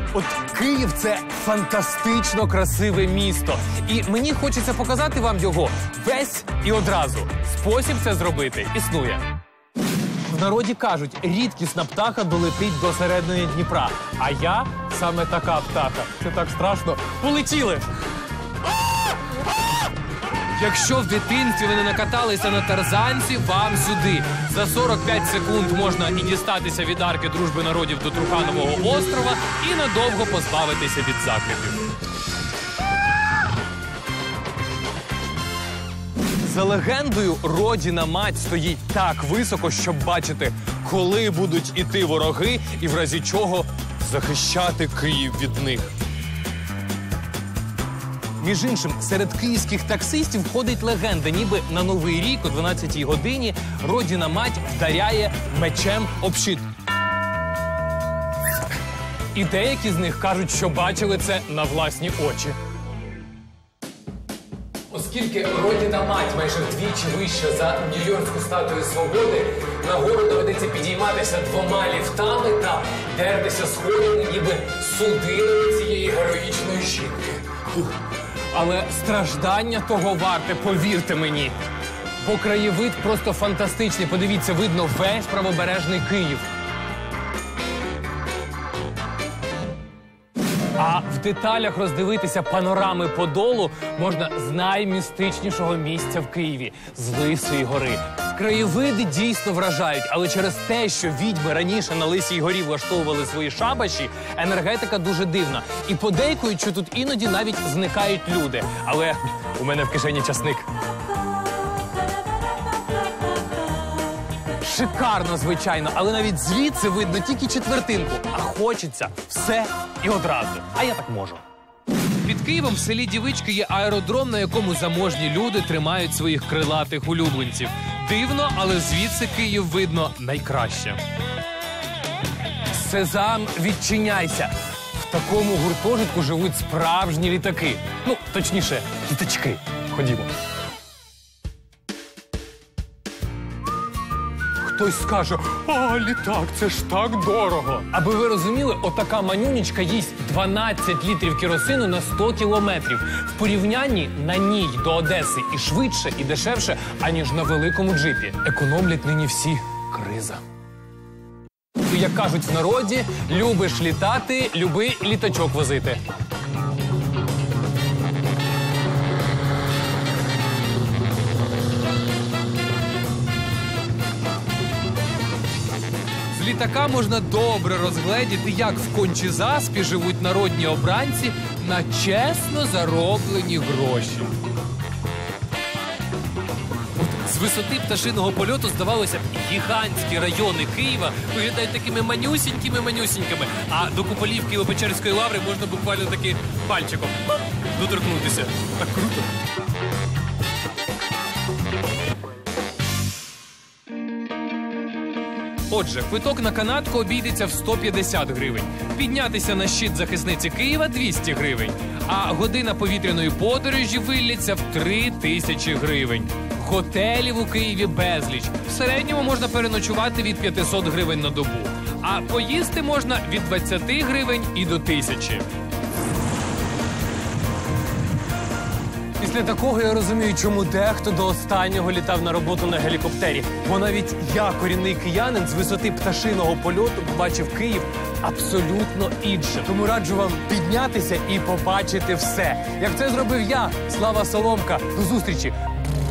От Київ – це фантастично красиве місто. І мені хочеться показати вам його весь і одразу. Спосіб це зробити існує. В народі кажуть, рідкісна птаха долетить до середини Дніпра. А я саме така птаха. Це так страшно. Полетіли! Якщо в дитинстві ви не накаталися на тарзанці, вам сюди. За 45 секунд можна і дістатися від арки дружби народів до Труханового острова і надовго позбавитися від закритів. За легендою, родина-мать стоїть так високо, щоб бачити, коли будуть іти вороги і в разі чого захищати Київ від них. Між іншим, серед київських таксистів ходить легенда, ніби на Новий рік о 12-й годині родина-мать вдаряє мечем об щит. І деякі з них кажуть, що бачили це на власні очі. Оскільки родина-мать майже вдвічі вища за Нью-Йоркську статую свободи, нагору доведеться підійматися 2 ліфтами та дертися сходами, ніби судинами цієї героїчної жінки. Але страждання того варте, повірте мені. Бо краєвид просто фантастичний. Подивіться, видно весь правобережний Київ. А в деталях роздивитися панорами Подолу можна з наймістичнішого місця в Києві – з Лисої гори. Краєвиди дійсно вражають, але через те, що відьми раніше на Лисій горі влаштовували свої шабаші, енергетика дуже дивна. І подейкують, що тут іноді навіть зникають люди. Але у мене в кишені часник. Шикарно, звичайно, але навіть звідси видно тільки четвертинку. А хочеться все і одразу. А я так можу. Під Києвом в селі Дівички є аеродром, на якому заможні люди тримають своїх крилатих улюбленців. Дивно, але звідси Київ видно найкраще. Сезам, відчиняйся! В такому гуртожитку живуть справжні літаки. Ну, точніше, літачки. Ходімо. Хтось скаже, а літак, це ж так дорого. Аби ви розуміли, отака манюнечка їсть 12 літрів керосину на 100 кілометрів. В порівнянні на ній до Одеси і швидше, і дешевше, аніж на великому джипі. Економлять нині всі. Криза. Як кажуть в народі, любиш літати, люби літачок возити. З літака можна добре розгледіти, як в Кончі-Заспі живуть народні обранці на чесно зароблені гроші. З висоти пташиного польоту, здавалося б, гігантські райони Києва виглядають такими манюсінькими, а до куполів Києво-Печерської лаври можна буквально таки пальчиком доторкнутися. Так круто! Отже, квиток на канатку обійдеться в 150 гривень. Піднятися на щит захисниці Києва – 200 гривень. А година повітряної подорожі виллється в 3000 гривень. Готелів у Києві безліч. В середньому можна переночувати від 500 гривень на добу. А поїсти можна від 20 гривень і до 1000. Після такого я розумію, чому дехто до останнього літав на роботу на гелікоптері. Бо навіть я, корінний киянин, з висоти пташиного польоту побачив Київ абсолютно іншим. Тому раджу вам піднятися і побачити все. Як це зробив я, Слава Соломка. До зустрічі!